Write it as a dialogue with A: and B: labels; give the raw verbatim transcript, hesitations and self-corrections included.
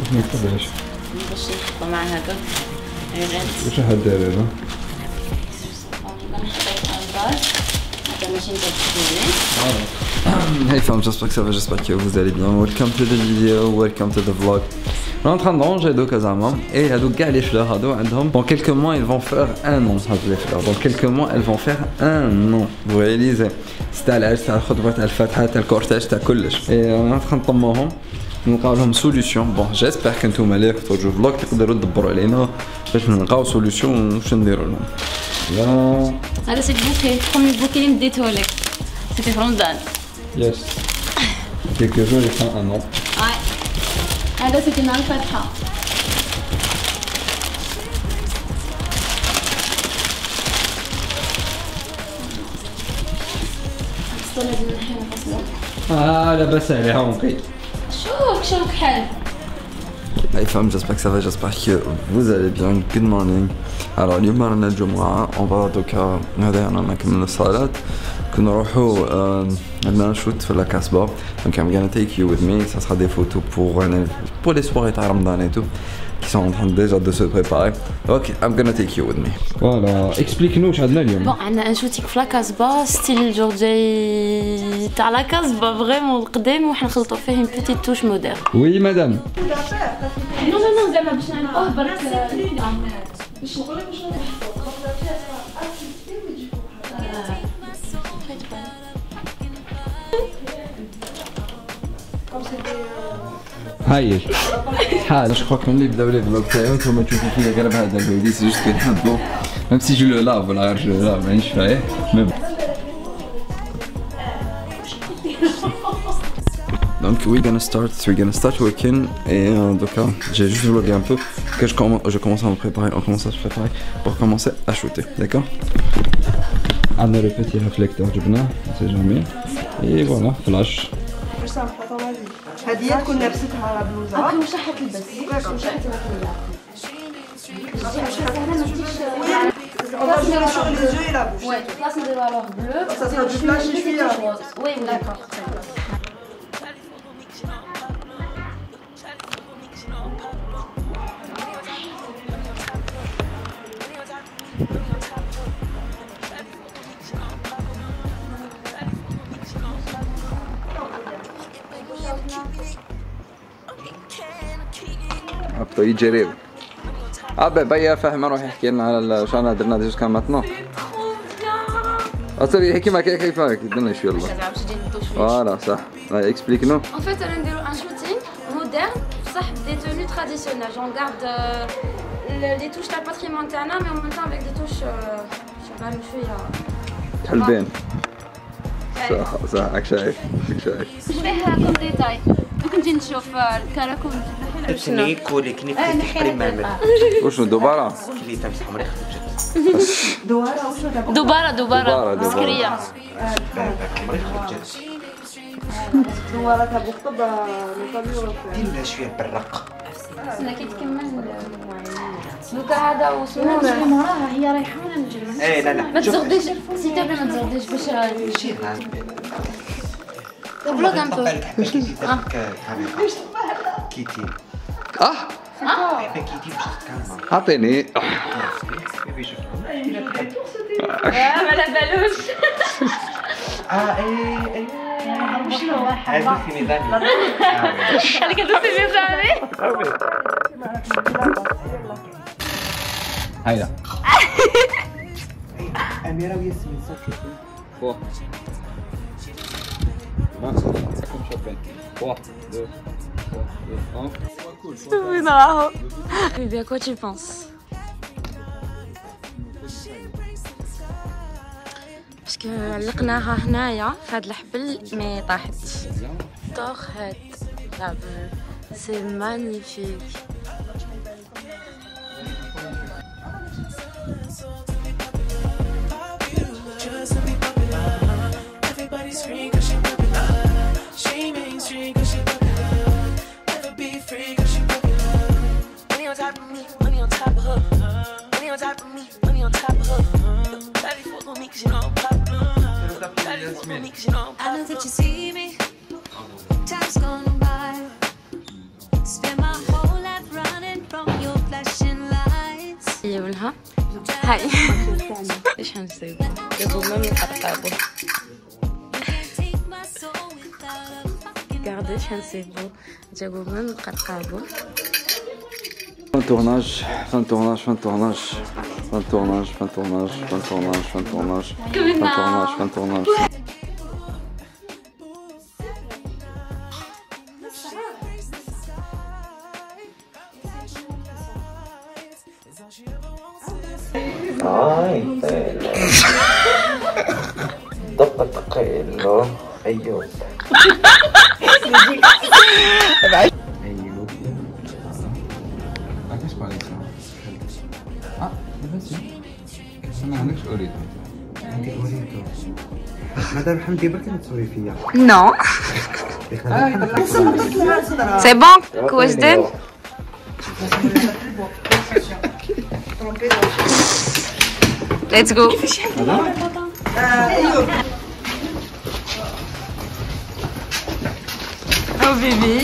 A: ما يقدرش
B: باش نحطو مع هذا عيرات.
A: واش راح دير هذا؟ Hey fam, j'espère que ça va, j'espère que vous allez bien. Welcome to the video, welcome to the vlog. On est en train de ranger deux casama et هادو كاع les fleurs هادو عندهم dans quelques mois ils vont faire un an هاد les fleurs. Dans quelques mois elles vont faire un an. Vous réalisez c'est تاع العرس تاع الخطبة تاع الفاتحة تاع الكورتاج تاع كلش. Et on est en train de نطموهم نلقاو لهم سوليوشن. بون جيسبر كنتوما اللي تفرجوا الفلوج تقدروا تدبروا علينا باش نلقاو سوليوشن واش نديروا لهم. يا
B: هذا سي بوكي برومي بوكي اللي مديته لك سيتي في رمضان.
A: Yes. Quelques jours, il font un an.
B: Ouais. هذا سيتي مع الفاتحة.
A: Ah, لاباس عليها ونقي.
B: شوف شوف كحل.
A: Hey fam, j'espère que ça va, j'espère que vous allez bien. Good morning. Alors اليوم رانا الجمعة، on va دوكا هذا رانا نكمل الصلاة. كنا نروحو عندنا شوت في لاكاسبا. Donc I'm gonna take you with me. Ça sera des photos pour pour les soirées تاع رمضان et tout. Qui sont en train déjà de se préparer. Ok, I'm gonna take you with me. Voilà, explique-nous واش عندنا اليوم.
B: بون عندنا ان شوتينغ في لاكاسبا ستيل جورجي تاع لاكاسبا فريمون القديم وحنا نخلطوا فيه اون بيتيت توش مودير.
A: Oui madame.
B: نو نو نو زعما باش نعرفوه برك باش نقول لك شنو
A: هايل شحال جو كون اللي بداو لي فلوغ تاعي وانتوما تشوفوا فيا غير بهذا الفيديو سي جوست كنحبو ميم سي جو لو لاف ولا غير جو لاف مانيش فايه مي Donc we're gonna start, we're gonna start working et euh, donc euh, j'ai juste vlogué un peu que je commence, je commence à me préparer, on commence à se préparer pour commencer à shooter, d'accord? On a le petit réflecteur du bnas, on sait jamais, et voilà, flash.
C: هذه تكون لابستها على بلوزه.
B: اوكي واش راح تلبس؟ واش راح تلبس؟
C: On va jouer sur les yeux et la bouche.
B: Ouais, là c'est de alors bleu.
C: Ça sera du flash et puis
B: rose. Oui, d'accord.
A: هبطوا يجريو ابا بيا فاهم روح يحكي لنا على واش انا درنا جوسكا ماتنون اصلي يحكي معاك كيف هاك درنا شويه الله فوالا صح اكسبليك نو
B: En fait انا نديرو ان شوتينغ مودرن صح دي توني تراديسيونيل جون غارد لي توش تاع الباتريمون تاعنا مي اون ميم طون افيك دي توش شغال شويه
A: حلبين صح صح راك شايف راك شايف
B: واش فيها كوم ديتاي ممكن نجي نشوف الكراكوم
D: شنو كولي كني فتح قريب مامل
A: وشنو دوباره
D: كلي تاع حمري خرجت
C: دواره وشنو
B: دوباره دوباره سكريه
D: حمري خرجت
C: دواره تاع بخطبه نطلعوا
D: دير شويه بالرق
B: لا كي تكمل دوكا هذا وسنه نجري وراها هي رايحه نجري
D: ايه لا لا
B: ما تزغديش سي تي بلا ما تزغديش باش
D: شي
B: فلوغ ان بو
D: كيتي
A: اه
D: اه كيتي باش تكلم
A: اعطيني
B: اه ما على بالوش
D: اه ايه ايه
B: شنو
D: هذا في نظامي
B: خليك تدوسي في نظامي
A: هيا
D: اميره وياسمين صافي
A: فوق
B: Bébé, à quoi tu penses? Parce que لقناها هنايا في هاد الحبل مي طاحت. طاحت. C'est magnifique.
E: I know that you see me. Time's gone by. Spend my whole life.
B: هاي ايش هنسوي؟ جابوا مامي قطابه Regardez, ايش هنسوي؟ جابوا مامي قطابه
A: Fin de tournage, fin de tournage, fin de tournage, fin de tournage, fin de tournage, fin de tournage, fin de tournage, fin de tournage, fin de tournage.
D: Ay, pelo. Dapat pelo. Ayun. Ayun.
A: ايش بالك؟ اه بس انا عندكش اريد
D: عندي أريد. مدام حمدي بركي تسوي فيها.
B: Non. C'est bon, Kouajdin? Let's go. Oh bébé.